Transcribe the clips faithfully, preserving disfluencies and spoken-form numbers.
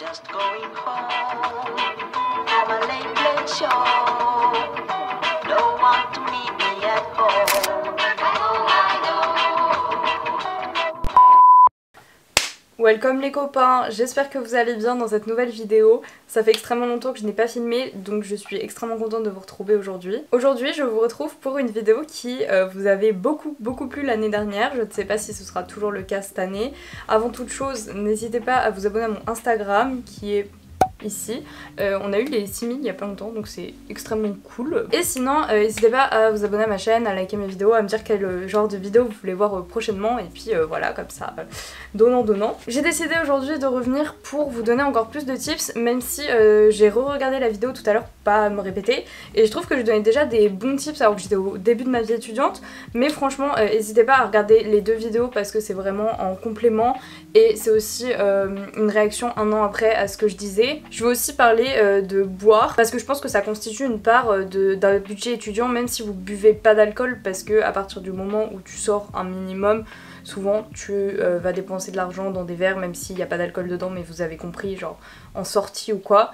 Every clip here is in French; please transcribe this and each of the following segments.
just going home from a late late show. Don't want to meet me at home. I know, I know. Welcome les copains, j'espère que vous allez bien dans cette nouvelle vidéo. Ça fait extrêmement longtemps que je n'ai pas filmé, donc je suis extrêmement contente de vous retrouver aujourd'hui. Aujourd'hui je vous retrouve pour une vidéo qui euh, vous avait beaucoup beaucoup plu l'année dernière. Je ne sais pas si ce sera toujours le cas cette année. Avant toute chose, n'hésitez pas à vous abonner à mon Instagram qui est ici. Euh, on a eu les six mille il y a pas longtemps, donc c'est extrêmement cool. Et sinon, euh, n'hésitez pas à vous abonner à ma chaîne, à liker mes vidéos, à me dire quel euh, genre de vidéo vous voulez voir euh, prochainement, et puis euh, voilà, comme ça, euh, donnant donnant. J'ai décidé aujourd'hui de revenir pour vous donner encore plus de tips, même si euh, j'ai re-regardé la vidéo tout à l'heure pour pas me répéter, et je trouve que je donnais déjà des bons tips alors que j'étais au début de ma vie étudiante, mais franchement, euh, n'hésitez pas à regarder les deux vidéos parce que c'est vraiment en complément, et c'est aussi euh, une réaction un an après à ce que je disais. Je vais aussi parler euh, de boire parce que je pense que ça constitue une part euh, d'un budget étudiant, même si vous buvez pas d'alcool, parce que à partir du moment où tu sors un minimum, souvent tu euh, vas dépenser de l'argent dans des verres même s'il n'y a pas d'alcool dedans, mais vous avez compris, genre en sortie ou quoi.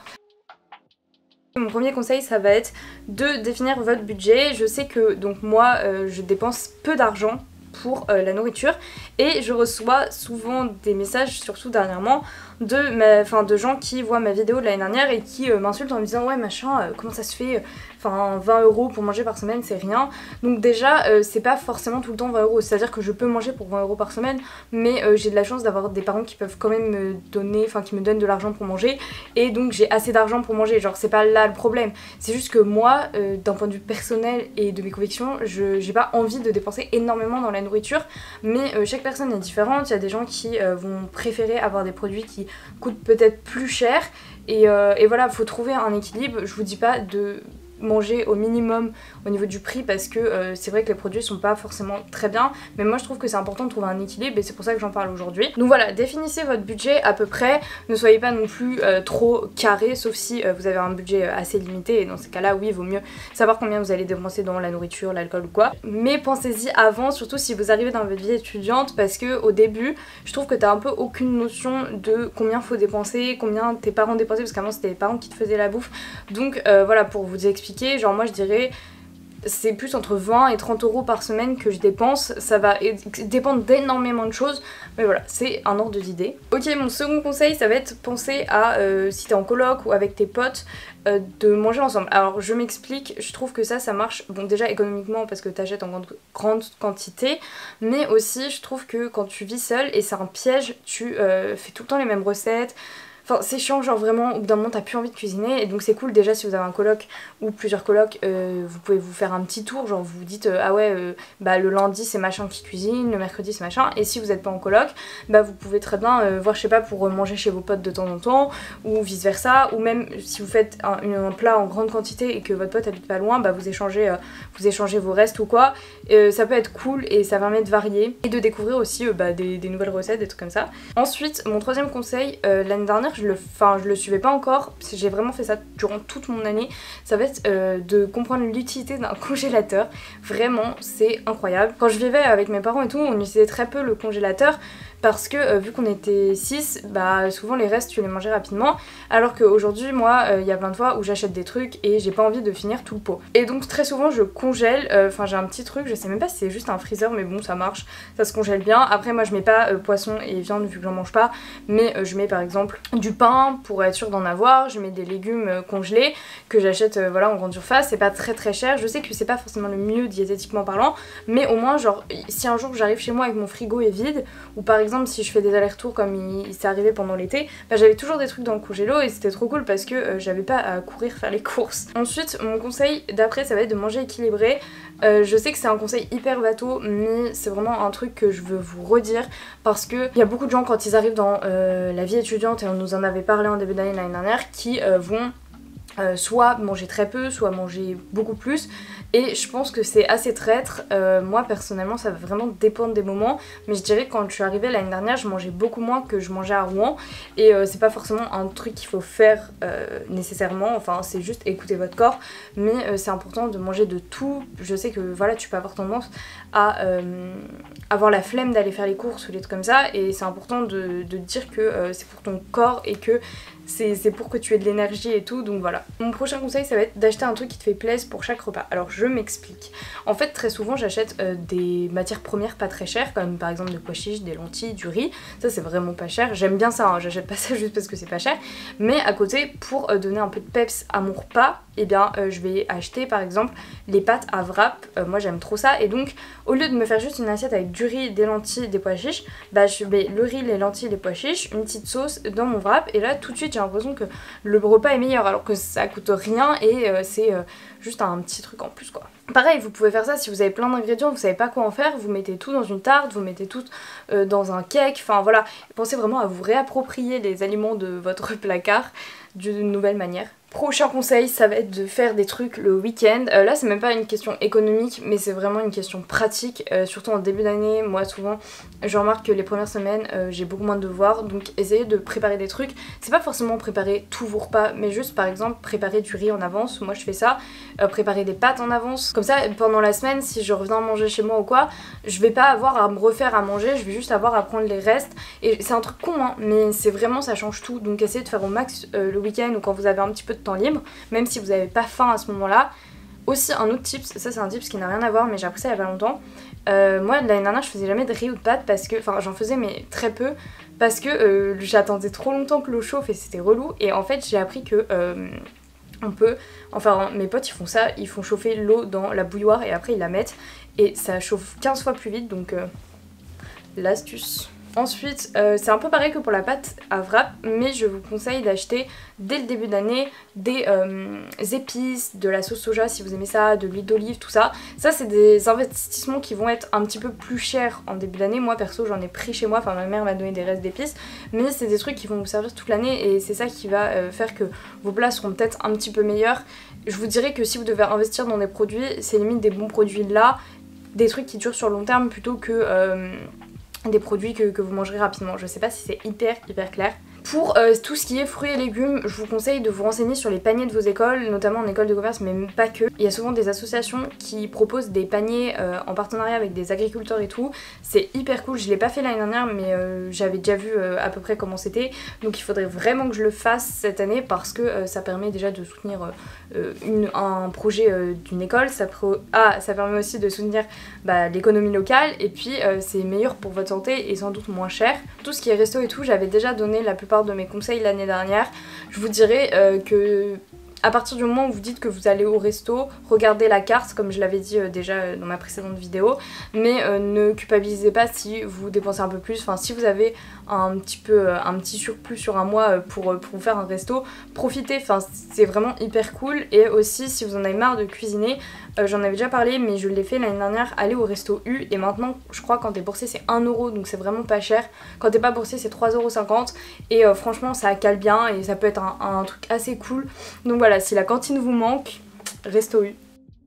Mon premier conseil, ça va être de définir votre budget. Je sais que donc moi euh, je dépense peu d'argent pour euh, la nourriture, et je reçois souvent des messages, surtout dernièrement, de, ma, enfin, de gens qui voient ma vidéo de l'année dernière et qui euh, m'insultent en me disant ouais machin, euh, comment ça se fait, enfin vingt euros pour manger par semaine c'est rien. Donc déjà euh, c'est pas forcément tout le temps vingt euros, c'est à dire que je peux manger pour vingt euros par semaine, mais euh, j'ai de la chance d'avoir des parents qui peuvent quand même me donner, enfin qui me donnent de l'argent pour manger, et donc j'ai assez d'argent pour manger, genre c'est pas là le problème, c'est juste que moi euh, d'un point de vue personnel et de mes convictions, je j'ai pas envie de dépenser énormément dans la nourriture, mais euh, chaque personne est différente. Il y a des gens qui euh, vont préférer avoir des produits qui coûtent peut-être plus cher, et, euh, et voilà, faut trouver un équilibre. Je vous dis pas de manger au minimum au niveau du prix parce que euh, c'est vrai que les produits sont pas forcément très bien, mais moi je trouve que c'est important de trouver un équilibre, et c'est pour ça que j'en parle aujourd'hui. Donc voilà, définissez votre budget à peu près, ne soyez pas non plus euh, trop carré, sauf si euh, vous avez un budget assez limité, et dans ces cas là oui, il vaut mieux savoir combien vous allez dépenser dans la nourriture, l'alcool ou quoi, mais pensez-y avant, surtout si vous arrivez dans votre vie étudiante, parce que au début je trouve que t'as un peu aucune notion de combien faut dépenser, combien tes parents dépensaient, parce qu'avant c'était les parents qui te faisaient la bouffe. Donc euh, voilà, pour vous expliquer, genre moi je dirais c'est plus entre vingt et trente euros par semaine que je dépense. Ça va dépendre d'énormément de choses, mais voilà, c'est un ordre d'idée. Ok, mon second conseil, ça va être penser à, euh, si t'es en coloc ou avec tes potes, euh, de manger ensemble. Alors je m'explique, je trouve que ça, ça marche, bon déjà économiquement parce que t'achètes en grande, grande quantité, mais aussi je trouve que quand tu vis seule, et c'est un piège, tu euh, fais tout le temps les mêmes recettes. Enfin c'est chiant, genre vraiment au bout d'un moment t'as plus envie de cuisiner, et donc c'est cool déjà si vous avez un coloc ou plusieurs colocs, euh, vous pouvez vous faire un petit tour, genre vous vous dites euh, ah ouais euh, bah le lundi c'est machin qui cuisine, le mercredi c'est machin, et si vous n'êtes pas en coloc, bah vous pouvez très bien euh, voir je sais pas pour manger chez vos potes de temps en temps, ou vice versa, ou même si vous faites un, un plat en grande quantité et que votre pote habite pas loin, bah vous échangez, euh, vous échangez vos restes ou quoi, euh, ça peut être cool et ça permet de varier et de découvrir aussi euh, bah, des, des nouvelles recettes, des trucs comme ça. Ensuite mon troisième conseil, euh, l'année dernière je le, enfin, je le suivais pas encore, parce que j'ai vraiment fait ça durant toute mon année, ça va être euh, de comprendre l'utilité d'un congélateur. Vraiment c'est incroyable. Quand je vivais avec mes parents et tout, on utilisait très peu le congélateur, parce que euh, vu qu'on était six, bah souvent les restes tu les mangeais rapidement, alors qu'aujourd'hui moi il euh, y a plein de fois où j'achète des trucs et j'ai pas envie de finir tout le pot, et donc très souvent je congèle, enfin euh, j'ai un petit truc, je sais même pas si c'est juste un freezer, mais bon ça marche, ça se congèle bien. Après moi je mets pas euh, poisson et viande vu que j'en mange pas, mais euh, je mets par exemple du pain pour être sûre d'en avoir, je mets des légumes euh, congelés que j'achète euh, voilà en grande surface, c'est pas très très cher, je sais que c'est pas forcément le mieux diététiquement parlant, mais au moins genre si un jour j'arrive chez moi avec mon frigo est vide, ou par exemple si je fais des allers-retours comme il, il s'est arrivé pendant l'été, bah j'avais toujours des trucs dans le congélo, et c'était trop cool parce que euh, j'avais pas à courir faire les courses. Ensuite mon conseil d'après ça va être de manger équilibré. Euh, je sais que c'est un conseil hyper bateau, mais c'est vraiment un truc que je veux vous redire, parce que il y a beaucoup de gens quand ils arrivent dans euh, la vie étudiante, et on nous en avait parlé en début d'année l'année dernière, qui euh, vont Euh, soit manger très peu, soit manger beaucoup plus, et je pense que c'est assez traître. Euh, moi personnellement ça va vraiment dépendre des moments, mais je dirais que quand je suis arrivée l'année dernière je mangeais beaucoup moins que je mangeais à Rouen, et euh, c'est pas forcément un truc qu'il faut faire euh, nécessairement, enfin c'est juste écouter votre corps, mais euh, c'est important de manger de tout. Je sais que voilà tu peux avoir tendance à euh, avoir la flemme d'aller faire les courses ou des trucs comme ça, et c'est important de, de dire que euh, c'est pour ton corps et que c'est pour que tu aies de l'énergie et tout, donc voilà. Mon prochain conseil ça va être d'acheter un truc qui te fait plaisir pour chaque repas. Alors je m'explique. En fait très souvent j'achète euh, des matières premières pas très chères, comme par exemple des pois chiches, des lentilles, du riz, ça c'est vraiment pas cher, j'aime bien ça, hein. J'achète pas ça juste parce que c'est pas cher, mais à côté pour euh, donner un peu de peps à mon repas, et eh bien euh, je vais acheter par exemple les pâtes à wrap, euh, moi j'aime trop ça, et donc au lieu de me faire juste une assiette avec du riz, des lentilles, des pois chiches, bah je mets le riz, les lentilles, les pois chiches, une petite sauce dans mon wrap, et là tout de suite j'ai l'impression que le repas est meilleur alors que ça coûte rien et euh, c'est euh, juste un petit truc en plus quoi. Pareil, vous pouvez faire ça si vous avez plein d'ingrédients, vous savez pas quoi en faire, vous mettez tout dans une tarte, vous mettez tout euh, dans un cake, enfin voilà. Pensez vraiment à vous réapproprier les aliments de votre placard d'une nouvelle manière. Prochain conseil, ça va être de faire des trucs le week-end. Euh, là c'est même pas une question économique mais c'est vraiment une question pratique, euh, surtout en début d'année. Moi souvent je remarque que les premières semaines euh, j'ai beaucoup moins de devoirs, donc essayez de préparer des trucs. C'est pas forcément préparer tous vos repas mais juste par exemple préparer du riz en avance, moi je fais ça, euh, préparer des pâtes en avance. Comme ça pendant la semaine si je reviens manger chez moi ou quoi, je vais pas avoir à me refaire à manger, je vais juste avoir à prendre les restes. Et c'est un truc con hein, mais c'est vraiment, ça change tout, donc essayez de faire au max euh, le week-end ou quand vous avez un petit peu de temps libre, même si vous n'avez pas faim à ce moment-là. Aussi un autre tips, ça c'est un tips qui n'a rien à voir mais j'ai appris ça il y a pas longtemps. Euh, moi l'année dernière je faisais jamais de riz ou de pâtes parce que, enfin j'en faisais mais très peu parce que euh, j'attendais trop longtemps que l'eau chauffe et c'était relou, et en fait j'ai appris que euh, on peut, enfin mes potes ils font ça, ils font chauffer l'eau dans la bouilloire et après ils la mettent et ça chauffe quinze fois plus vite, donc euh, l'astuce. Ensuite, euh, c'est un peu pareil que pour la pâte à wrap, mais je vous conseille d'acheter dès le début d'année des euh, épices, de la sauce soja si vous aimez ça, de l'huile d'olive, tout ça. Ça c'est des investissements qui vont être un petit peu plus chers en début d'année. Moi perso j'en ai pris chez moi, enfin ma mère m'a donné des restes d'épices, mais c'est des trucs qui vont vous servir toute l'année et c'est ça qui va euh, faire que vos plats seront peut-être un petit peu meilleurs. Je vous dirais que si vous devez investir dans des produits, c'est limite des bons produits là, des trucs qui durent sur le long terme plutôt que... Euh, des produits que, que vous mangerez rapidement. Je sais pas si c'est hyper hyper clair. Pour euh, tout ce qui est fruits et légumes, je vous conseille de vous renseigner sur les paniers de vos écoles, notamment en école de commerce, mais pas que. Il y a souvent des associations qui proposent des paniers euh, en partenariat avec des agriculteurs et tout. C'est hyper cool, je l'ai pas fait l'année dernière, mais euh, j'avais déjà vu euh, à peu près comment c'était. Donc il faudrait vraiment que je le fasse cette année parce que euh, ça permet déjà de soutenir euh, une, un projet euh, d'une école. Ça, pro... ah, ça permet aussi de soutenir bah, l'économie locale et puis euh, c'est meilleur pour votre santé et sans doute moins cher. Tout ce qui est resto et tout, j'avais déjà donné la plupart de mes conseils l'année dernière. Je vous dirais euh, que à partir du moment où vous dites que vous allez au resto, regardez la carte comme je l'avais dit euh, déjà dans ma précédente vidéo, mais euh, ne culpabilisez pas si vous dépensez un peu plus. Enfin si vous avez un petit peu euh, un petit surplus sur un mois euh, pour, pour vous faire un resto, profitez, enfin c'est vraiment hyper cool. Et aussi si vous en avez marre de cuisiner, euh, j'en avais déjà parlé mais je l'ai fait l'année dernière, allez au resto U, et maintenant je crois quand t'es boursier c'est un euro, donc c'est vraiment pas cher. Quand t'es pas boursier c'est trois euros cinquante et euh, franchement ça cale bien et ça peut être un, un truc assez cool. Donc voilà, si la cantine vous manque, resto U.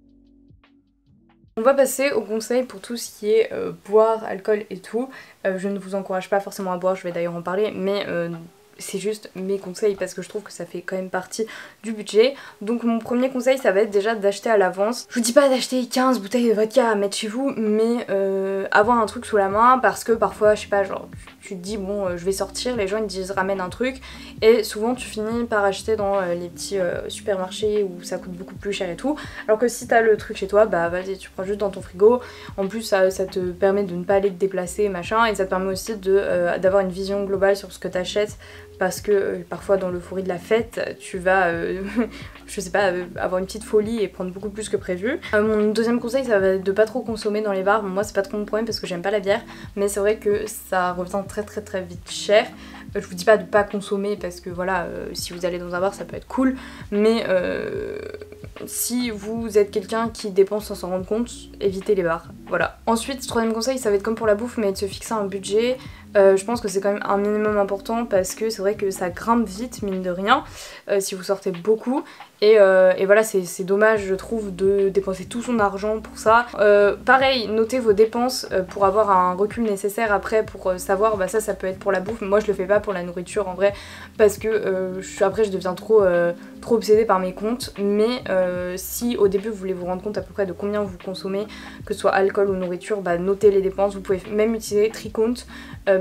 On va passer au conseil pour tout ce qui est euh, boire, alcool et tout. Euh, je ne vous encourage pas forcément à boire, je vais d'ailleurs en parler, mais euh, c'est juste mes conseils parce que je trouve que ça fait quand même partie du budget. Donc mon premier conseil ça va être déjà d'acheter à l'avance. Je vous dis pas d'acheter quinze bouteilles de vodka à mettre chez vous, mais euh, avoir un truc sous la main parce que parfois je sais pas, genre tu te dis bon euh, je vais sortir, les gens ils te disent ramène un truc et souvent tu finis par acheter dans euh, les petits euh, supermarchés où ça coûte beaucoup plus cher et tout, alors que si t'as le truc chez toi bah vas-y tu prends juste dans ton frigo. En plus ça, ça te permet de ne pas aller te déplacer machin, et ça te permet aussi de euh, d'avoir une vision globale sur ce que t'achètes parce que euh, parfois dans l'euphorie de la fête tu vas euh, je sais pas euh, avoir une petite folie et prendre beaucoup plus que prévu. Euh, mon deuxième conseil ça va être de pas trop consommer dans les bars. Bon, moi c'est pas trop mon problème parce que j'aime pas la bière, mais c'est vrai que ça revient très très très vite cher. Euh, je vous dis pas de pas consommer parce que voilà euh, si vous allez dans un bar ça peut être cool, mais euh, si vous êtes quelqu'un qui dépense sans s'en rendre compte, évitez les bars. Voilà. Ensuite, troisième conseil, ça va être comme pour la bouffe, mais de se fixer un budget. Euh, je pense que c'est quand même un minimum important parce que c'est vrai que ça grimpe vite, mine de rien, euh, si vous sortez beaucoup. Et, euh, et voilà, c'est dommage, je trouve, de dépenser tout son argent pour ça. Euh, pareil, notez vos dépenses euh, pour avoir un recul nécessaire après pour euh, savoir, bah ça, ça peut être pour la bouffe. Moi, je le fais pas pour la nourriture en vrai, parce que euh, je, après, je deviens trop, euh, trop obsédée par mes comptes. Mais euh, si au début, vous voulez vous rendre compte à peu près de combien vous consommez, que ce soit alcool ou nourriture, bah notez les dépenses. Vous pouvez même utiliser Tricount. Euh,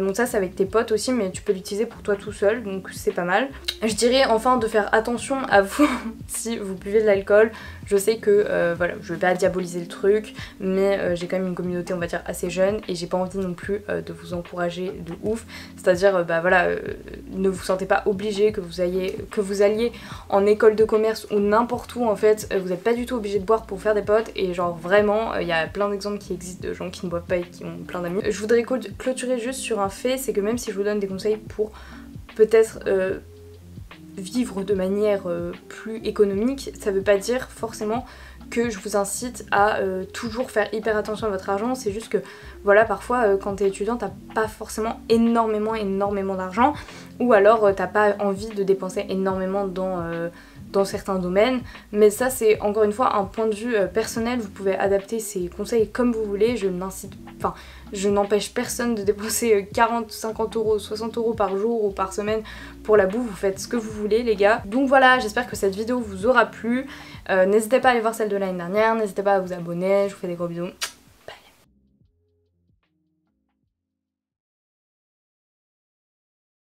donc ça c'est avec tes potes aussi, mais tu peux l'utiliser pour toi tout seul, donc c'est pas mal. Je dirais enfin de faire attention à vous si vous buvez de l'alcool. Je sais que euh, voilà, je vais pas diaboliser le truc, mais euh, j'ai quand même une communauté on va dire assez jeune et j'ai pas envie non plus euh, de vous encourager de ouf. C'est-à-dire euh, bah voilà, euh, ne vous sentez pas obligé, que vous ayez, que vous alliez en école de commerce ou n'importe où en fait, euh, vous n'êtes pas du tout obligé de boire pour faire des potes et genre vraiment, il euh, y a plein d'exemples qui existent de gens qui ne boivent pas et qui ont plein d'amis. Je voudrais clôturer juste sur un fait, c'est que même si je vous donne des conseils pour peut-être euh, vivre de manière euh, plus économique, ça veut pas dire forcément que je vous incite à euh, toujours faire hyper attention à votre argent. C'est juste que voilà, parfois euh, quand t'es étudiant t'as pas forcément énormément énormément d'argent, ou alors euh, t'as pas envie de dépenser énormément dans, euh, dans certains domaines, mais ça c'est encore une fois un point de vue euh, personnel. Vous pouvez adapter ces conseils comme vous voulez. Je n'incite, enfin je n'empêche personne de dépenser quarante, cinquante euros, soixante euros par jour ou par semaine pour la bouffe. Vous faites ce que vous voulez les gars. Donc voilà, j'espère que cette vidéo vous aura plu. Euh, n'hésitez pas à aller voir celle de l'année dernière, n'hésitez pas à vous abonner, je vous fais des gros bisous.